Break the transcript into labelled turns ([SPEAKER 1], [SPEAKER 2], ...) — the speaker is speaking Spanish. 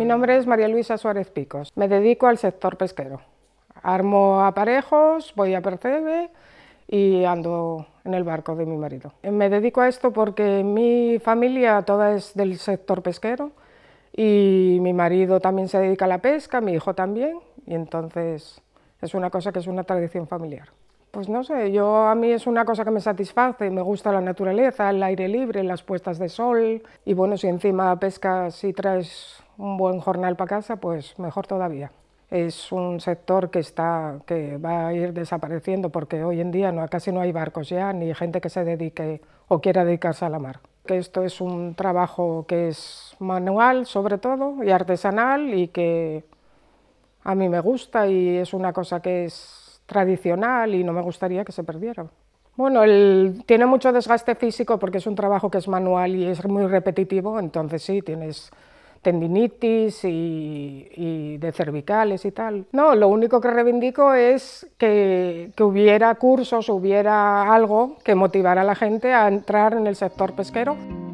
[SPEAKER 1] Mi nombre es María Luisa Suárez Picos. Me dedico al sector pesquero. Armo aparejos, voy a percebe y ando en el barco de mi marido. Me dedico a esto porque mi familia toda es del sector pesquero y mi marido también se dedica a la pesca, mi hijo también, y entonces es una cosa que es una tradición familiar. Pues no sé, a mí es una cosa que me satisface, me gusta la naturaleza, el aire libre, las puestas de sol, y bueno, si encima pescas y traes un buen jornal para casa, pues mejor todavía. Es un sector que va a ir desapareciendo porque hoy en día casi no hay barcos ya, ni gente que se dedique o quiera dedicarse a la mar. Que esto es un trabajo que es manual sobre todo y artesanal y que a mí me gusta y es una cosa que es tradicional y no me gustaría que se perdiera. Bueno, tiene mucho desgaste físico porque es un trabajo que es manual y es muy repetitivo, entonces sí, tienes tendinitis y de cervicales y tal. No, lo único que reivindico es que hubiera cursos, hubiera algo que motivara a la gente a entrar en el sector pesquero.